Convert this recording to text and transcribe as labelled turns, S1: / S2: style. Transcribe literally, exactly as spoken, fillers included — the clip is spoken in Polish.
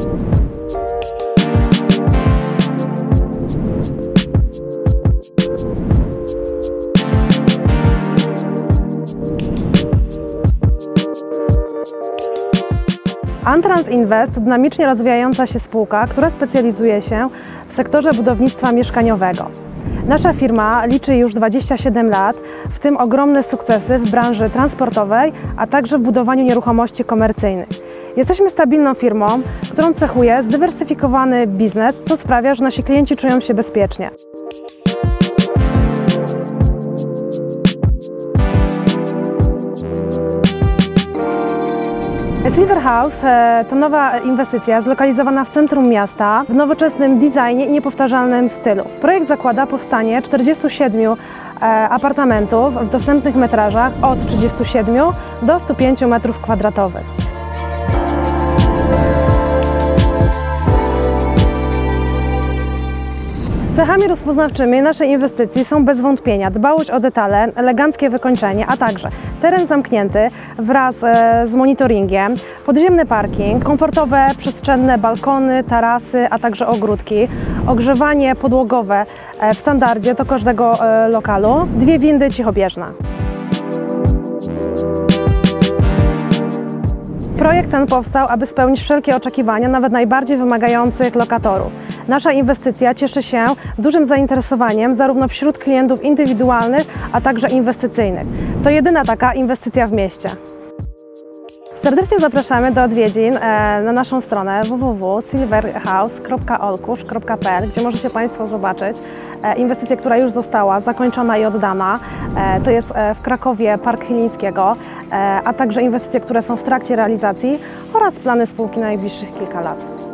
S1: Antrans Invest to dynamicznie rozwijająca się spółka, która specjalizuje się w sektorze budownictwa mieszkaniowego. Nasza firma liczy już dwadzieścia siedem lat, w tym ogromne sukcesy w branży transportowej, a także w budowaniu nieruchomości komercyjnych. Jesteśmy stabilną firmą, którą cechuje zdywersyfikowany biznes, co sprawia, że nasi klienci czują się bezpiecznie. Silver House to nowa inwestycja zlokalizowana w centrum miasta, w nowoczesnym designie i niepowtarzalnym stylu. Projekt zakłada powstanie czterdziestu siedmiu apartamentów w dostępnych metrażach od trzydziestu siedmiu do stu pięciu metrów kwadratowych. Cechami rozpoznawczymi naszej inwestycji są bez wątpienia dbałość o detale, eleganckie wykończenie, a także teren zamknięty wraz z monitoringiem, podziemny parking, komfortowe, przestrzenne balkony, tarasy, a także ogródki, ogrzewanie podłogowe w standardzie do każdego lokalu, dwie windy cichobieżne. Projekt ten powstał, aby spełnić wszelkie oczekiwania nawet najbardziej wymagających lokatorów. Nasza inwestycja cieszy się dużym zainteresowaniem zarówno wśród klientów indywidualnych, a także inwestycyjnych. To jedyna taka inwestycja w mieście. Serdecznie zapraszamy do odwiedzin na naszą stronę w w w kropka silverhouse kropka olkusz kropka p l, gdzie możecie Państwo zobaczyć inwestycję, która już została zakończona i oddana. To jest w Krakowie Park Chylińskiego, a także inwestycje, które są w trakcie realizacji oraz plany spółki na najbliższych kilka lat.